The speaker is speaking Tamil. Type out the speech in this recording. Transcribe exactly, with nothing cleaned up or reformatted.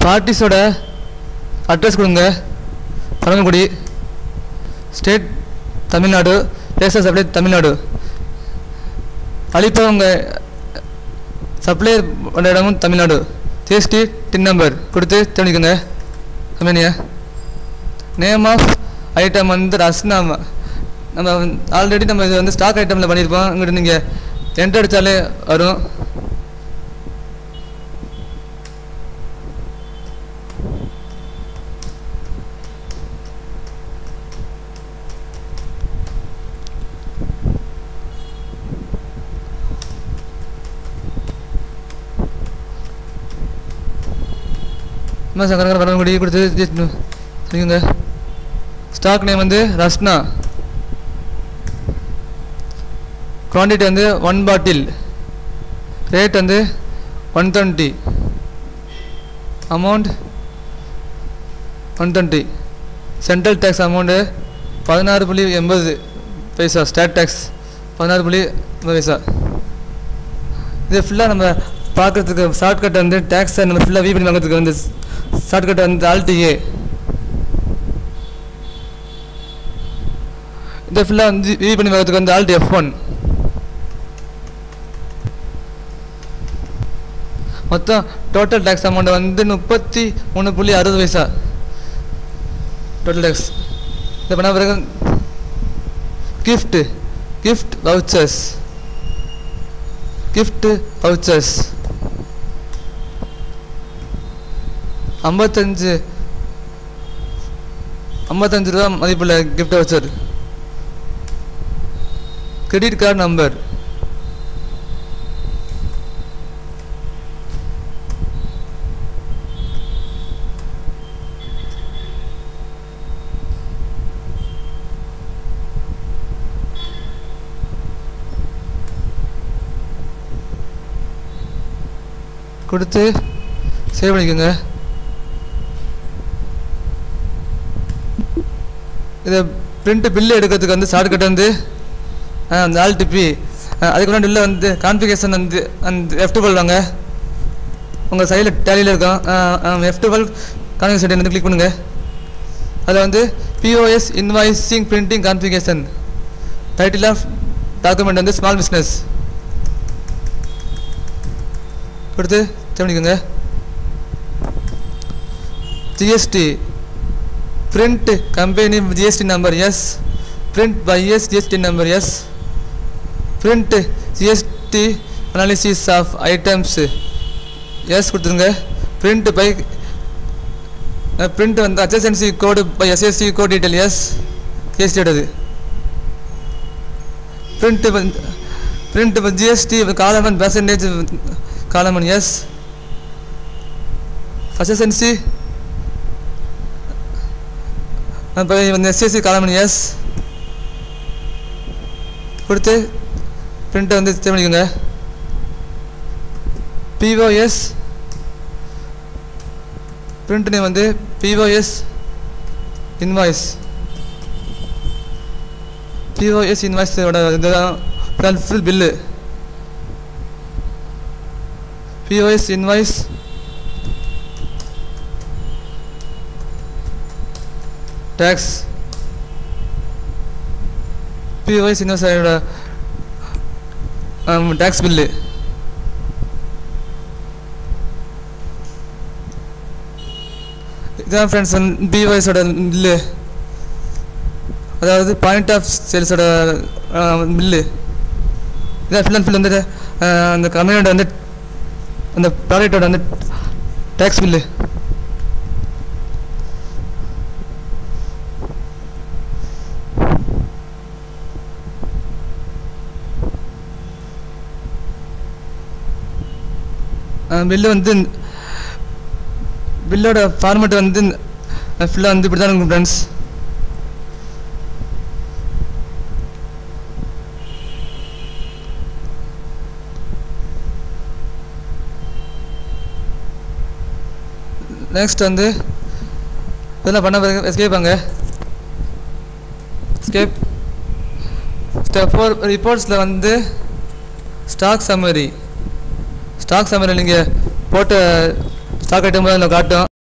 பார்ட்டிஸோட அட்ரஸ் கொடுங்க. Paramakudi, state Tamil Nadu, place of supply Tamil Nadu. அளிப்பவங்க சப்ளையர் பண்ண இடமும் தமிழ்நாடு. ஜிஎஸ்டி டின் நம்பர் கொடுத்து தெரிஞ்சுக்கோங்க. கம்பெனியா நேம் ஆஃப் ஐட்டம் வந்து ரஸ்னா. நம்ம ஆல்ரெடி நம்ம இது வந்து ஸ்டாக் ஐட்டமில் பண்ணியிருப்போம். இங்கிட்ட நீங்கள் என்ட்ரு அடித்தாலே வரும். சங்கரங்கர பரமக்குடி கொடுத்து சரிங்க. ஸ்டாக் நேம் வந்து ரஸ்னா. குவான்டிட்டி வந்து ஒன் பாட்டில். ரேட் வந்து one twenty. Amount one twenty. Central tax amount பதினாறு புள்ளி எண்பது பைசா. ஸ்டேட் டேக்ஸ் பதினாறு புள்ளி எண்பது பைசா. இது ஃபுல்லாக நம்ம பார்க்குறதுக்கு ஷார்ட்கட் வந்து டேக்ஸை நம்ம ஃபுல்லாக வீ பண்ணி வாங்கிறதுக்கு வந்து ஷார்ட்கட் வந்து ஆல்டிஏ. இதை ஃபுல்லாக வந்து வீ பண்ணி வாங்கிறதுக்கு வந்து ஆல்ட் எஃப் ஒன். மொத்தம் டோட்டல் டேக்ஸ் அமௌண்ட் வந்து முப்பத்தி மூணு புள்ளி அறுபது பைசா டோட்டல் டேக்ஸ். இதை பண்ண பிறகு gift gift vouchers gift vouchers ஐம்பத்தஞ்சு ஐம்பத்தஞ்சு ரூபா மதிப்புள்ள gift voucher. Credit card number கொடுத்து சேவ் பண்ணிக்கோங்க. இதை பிரிண்ட் பில்லு எடுக்கிறதுக்கு வந்து ஷார்ட்கட் வந்து அந்த ஆல் டிபி. அதுக்கு முன்னாடி உள்ள வந்து கான்ஃபிகரேஷன் வந்து அந்த எஃப் டுவெல் வாங்க. உங்கள் சைடில் டேலியில் இருக்கும் எஃப் டுவெல் கான்ஃபிகரேஷன் வந்து கிளிக் பண்ணுங்கள். அதில் வந்து POS invoicing printing configuration. Title of document வந்து ஸ்மால் பிஸ்னஸ் கொடுத்து தெரிஞ்சுக்கோங்க. GST print company GST number yes. Print buyer's GST number yes. Print GST analysis of items yes கொடுத்துருங்க. பிரிண்ட் பை பிரிண்ட் வந்து HSNC code by SSC code detail yes. GST எடுது print print GST column percentage column yes. HSNC இப்போ வந்து எஸ்எஸ்சி காலமன் எஸ் கொடுத்து பிரிண்ட்டை வந்து சேவ் பண்ணிக்கோங்க. பிஓஎஸ் பிரிண்ட் நேம் வந்து பிஓஎஸ் இன்வாய்ஸ். பிஓஎஸ் இன்வாய்ஸோட இதுதான் full bill. POS invoice tax. POS இன்வாய்ஸோட டேக்ஸ் பில்லு. இதுதான் ஃப்ரெண்ட்ஸ் பிஓஎஸோட பில்லு. அதாவது பாயிண்ட் ஆஃப் சேல்ஸோட பில்லு. இதான் ஃபுல் அண்ட் ஃபுல் வந்துட்டு அந்த கம்பெனியோட வந்து அந்த ப்ராடக்டோட வந்து டேக்ஸ் பில்லு. பில்லு வந்து பில்லோட ஃபார்மேட் வந்து ஃபுல்லாக வந்து இப்படி தான் இருக்கும் ஃப்ரெண்ட்ஸ். நெக்ஸ்ட் வந்து இதெல்லாம் பண்ண பிறகு எஸ்கேப் வாங்க. எஸ்கேப் ஸ்டெப் ஃபோர் ரிப்போர்ட்ஸில் வந்து ஸ்டாக் சம்மரி. ஸ்டாக் சம்மரி நீங்கள் போட்ட ஸ்டாக் ஐட்டம் அதில் காட்டும்.